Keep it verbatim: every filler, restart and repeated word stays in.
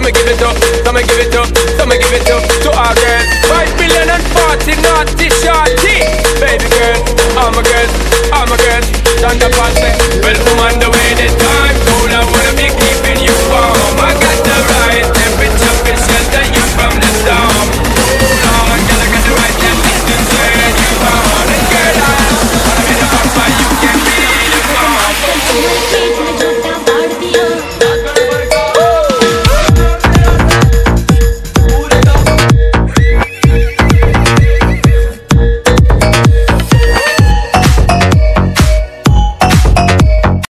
me give it up, so me give it up, so me give it up to our girls. Five billion and forty naughty shorty. Baby girl, all my girls, all my girls. Santa Paul say, well, I'm on the way.